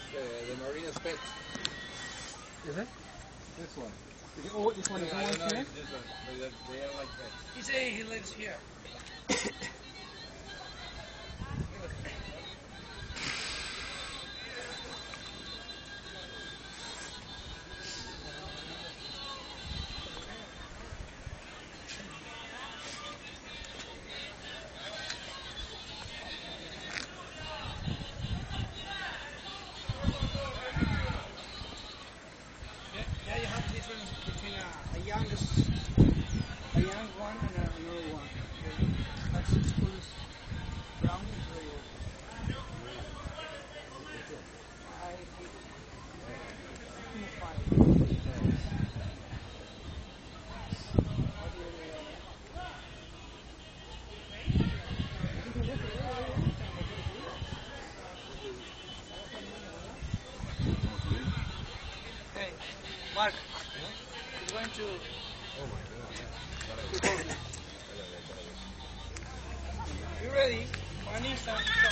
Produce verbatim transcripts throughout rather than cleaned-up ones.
the, the Marina's pet. Is it? This one. Is it oh, this one is Yeah, I always don't know here? if this one, but they they are like pets. He say he lives here. Yeah, you have a difference between a, a young, a young one and a, another one. That's full brown is very old. I think I think five. Hey, Mark, he's going to. to hold you. You ready? Funny, start, start.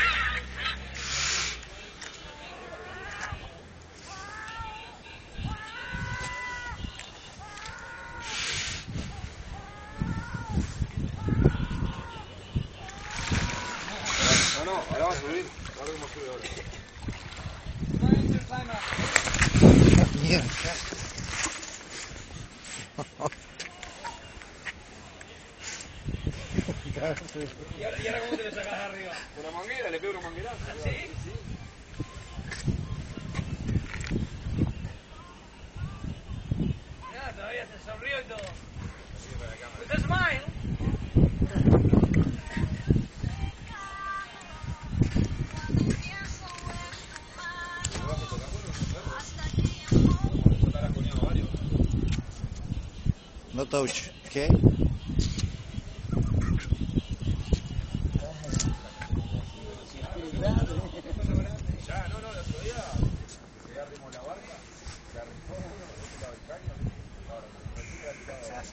No, no, ahora va a subir. Ahora como sube ahora. Going to climb up. Mierda. ¿Y ahora, ¿Y ahora cómo te lo sacas arriba? Con la manguera, le pego una manguerazo. ¿Sí? Sí. Mira, todavía se sonrió y todo. With a smile. No touch, okay? Ya, no, no, el otro día se arrimó la barca, se arrimó uno, se tiraba el caño, ahora me tira el tirado.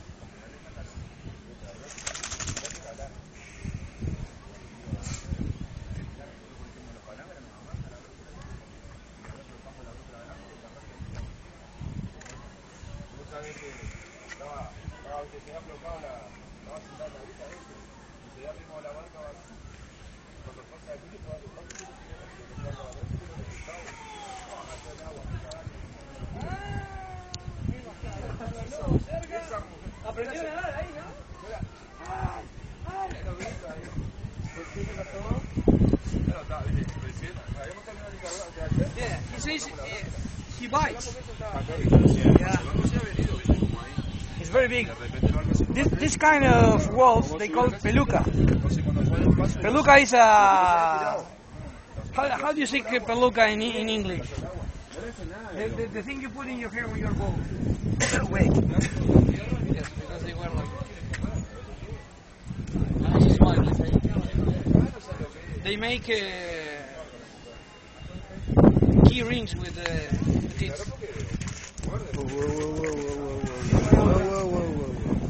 Vos sabés que estaba, estaba, que se había aflojado la, estaba sentada la brisa de eso, y se arrimó la barca así. Cuando pasa el viento, va a los pasos, y se carga la brisa, y lo resultado, vamos a hacer agua, Aprendió a nadar ahí, ¿no? ¡ay! ¡ay! Lo grita ahí. ¿Por qué se la tomó? Claro, está, viste, recién, habíamos terminado de cargar, o sea, ayer. Yeah, he says uh, he bites. Yeah. It's very big. This this kind of wolf they call peluca. Peluca is a how, how do you say peluca in in English? The, the, the thing you put in your hair when you're bald. Wait. Yes, because they were like. Nice smile. They make uh, key rings with the uh, teeth. Whoa, whoa, whoa, whoa, whoa, whoa, whoa, whoa,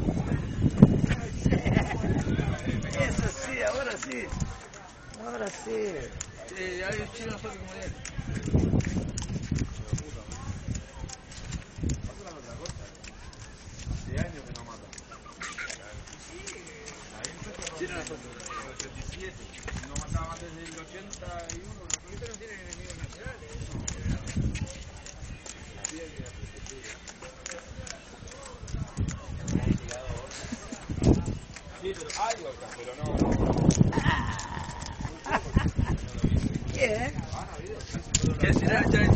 whoa. Eso sí, ahora sí. Ahora sí. Eh, hay un chino solo como él. Hace años que no mata. Chino no solo. En el ochenta y siete. No mataba más desde el ochenta y uno. Ahorita no tiene enemigos naturales. Sí, pero hay orcas, pero no. ¿Qué? ¿Qué será?